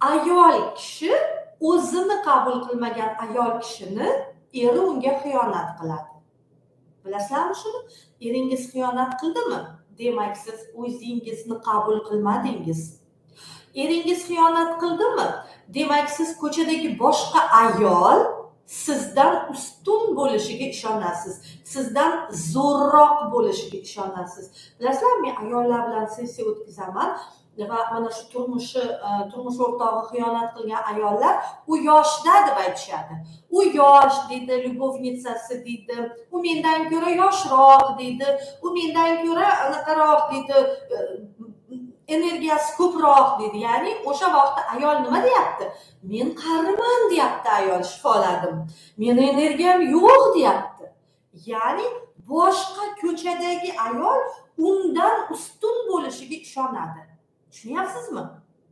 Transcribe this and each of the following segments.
ayol kishi o'zini qabul qilmagan ayol kishini eri unga xiyonat qiladi. Bilasizlarmi shuni? Eringiz xiyonat qildimi? Demak, siz o'zingizni qabul qilmadingiz. Eringiz xiyonat qildimi? Demak, siz ko'chadagi boshqa ayol sizdan ustun bo'lishiga ishonasiz. Sizdan zo'rroq bo'lishiga ishonasiz. Bilasizlarmi, men ayollar bilan sessiya o'tkazaman va mana shu turmush o'rtog'i xiyonat qilgan ayollar u yoshda deb aytishadi. U yosh deydi, lyubovnitsasi deydi, u mendan ko'ra yoshroq deydi, u mendan ko'ra anaqaroq deydi, energiyasi ko'proq deydi. Ya'ni o'sha vaqtda ayol nima deyapti? Men qariman deyapti ayol, shifoladim. Meni energiyam yo'q deyapti. Ya'ni boshqa ko'chadagi ayol undan ustun bo'lishiga ishonadi. Tushunyapsizmi?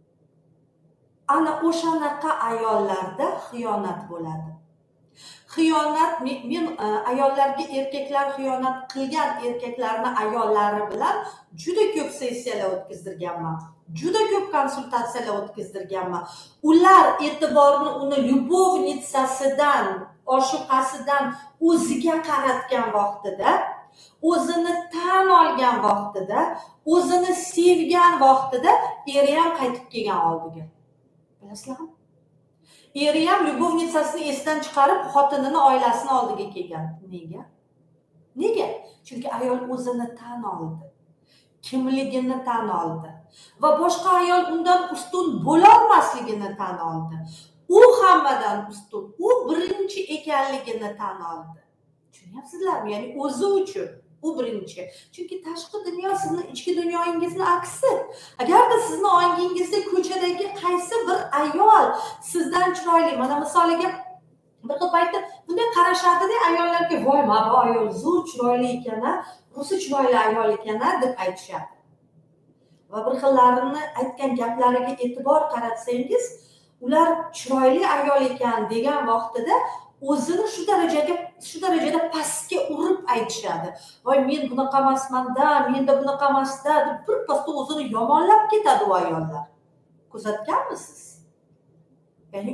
Ana o'shanaqa ayollarda xiyonat bo'ladi. Xiyonat, men ayollarga erkaklar xiyonat qilgan erkaklarni ayollari bilan juda ko'p sessiyalar o'tkazdirganman. Juda ko'p konsultatsiyalar o'tkazdirganman. Ular e'tiborni uni lyubovnitsasidan, oshiqasidan o'ziga qaratgan vaqtida, o'zini tan olgan vaqtida, o'zini sevgan vaqtida eri ham qaytib kelgan oldiga. Bilasizlarmi? Eri ham lyubovnitsasini esdan chiqarib, xotinini, oilasini oldiga kelgan. Nega? Nega? Chunki ayol o'zini tan oldi. Kimligini tan oldi. Va boshqa ayol undan ustun bo'la olmasligini tan oldi. U hammadan ustun, u birinchi ekanligini tan oldi. Tushunyapsizlarmi? Ya'ni o'zi uchun u birinchi. Chunki tashqi dunyo sizni ichki dunyoyingizni aksi. Agarda sizni ongingizda ko'chadagi qaysi bir ayol sizdan chiroyli, mana misoliga bir xil paytda bunday qarashadi-da ayollarga, voy, mana bu ayol zo'r chiroyli ekan-a, rosa chiroyli ayol ekan-a deb aytishadi. Va bir xillarini aytgan gaplariga e'tibor qaratsangiz, ular chiroyli ayol ekan degan vaqtida o'zini shu darajada pastga urib aytishadi. Voy, men bunaqa emasman-da, menda bunaqa emas-da deb bir pastda o'zini yomonlab ketadi u ayollar. Kuzatganmisiz? Ya'ni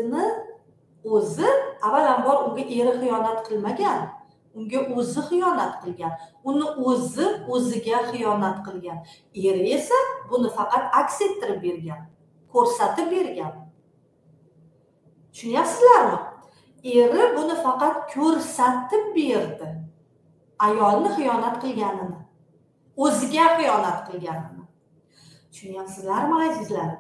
o'zi avvalambor unga eri xiyonat qilmagan, unga o'zi xiyonat qilgan, uni o'ziga xiyonat qilgan. Eri esa buni faqat aks ettirib bergan, ko'rsatib bergan. Tushunyapsizlarmi? Eri buni faqat ko'rsatib berdi. Ayolni xiyonat qilganini, o'ziga xiyonat qilganini. Tushunyapsizlarmi, azizlar?